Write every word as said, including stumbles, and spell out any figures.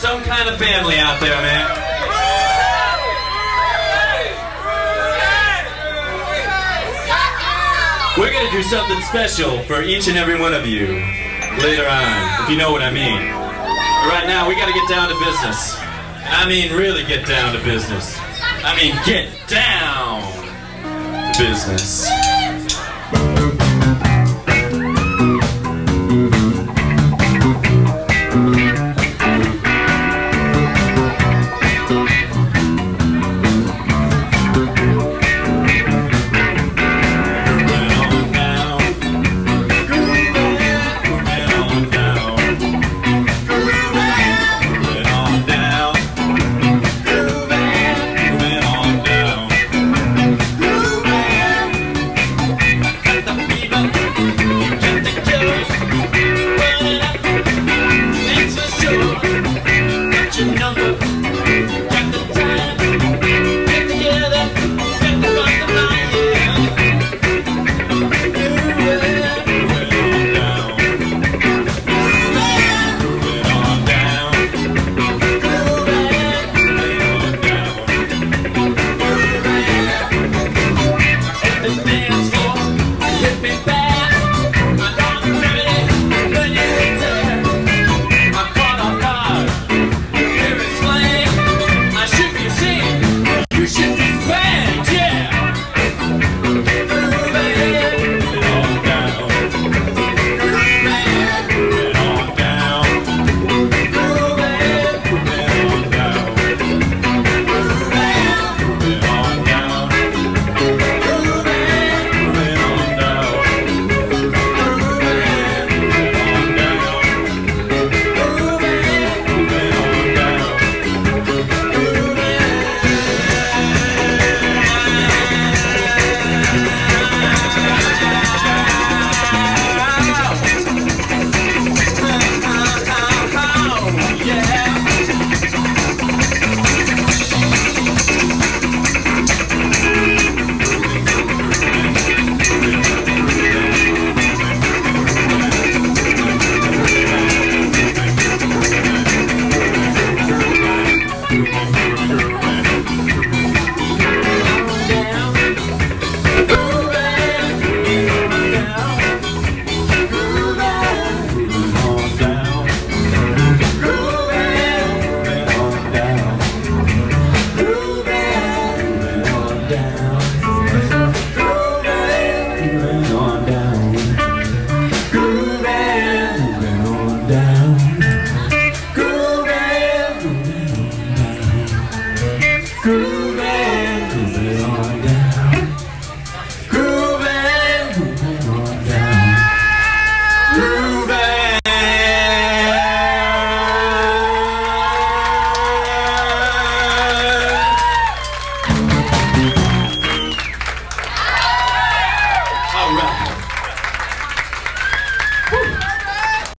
some kind of family out there, man. We're gonna do something special for each and every one of you later on, if you know what I mean. But right now, we gotta get down to business. I mean, really get down to business. I mean, get down to business.